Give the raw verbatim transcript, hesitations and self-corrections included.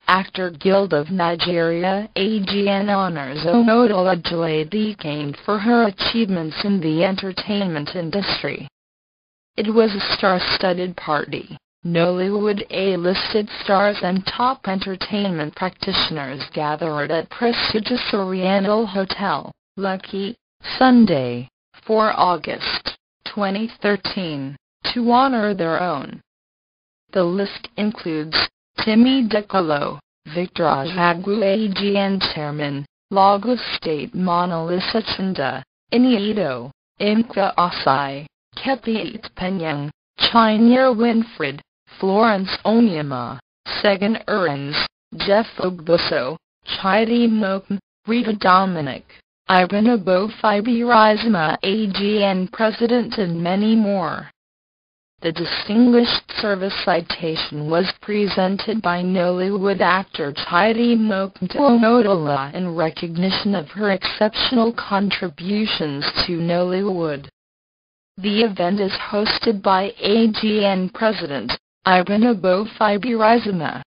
Actor Guild of Nigeria (A G N) honors Omotola Jalade for her achievements in the entertainment industry. It was a star-studded party. Nollywood A-listed stars and top entertainment practitioners gathered at prestigious Oriental Hotel, Lekki, Sunday, the fourth of August, twenty thirteen, to honor their own. The list includes Timi Dakolo, Victor Ajagwu A G N Chairman, Lagos State Monalisa Chanda, Iniedo, Imka Osai, Kepi Penyang, Chinyere Winfred, Florence Onyema, Segun Erins, Jeff Ogboso, Chidi Mokum, Rita Dominic, Irene Abofibirizima A G N President and many more. The Distinguished Service Citation was presented by Nollywood actor Chidi Mokum to Omotola in recognition of her exceptional contributions to Nollywood. The event is hosted by A G N President Irene Abofibirizima.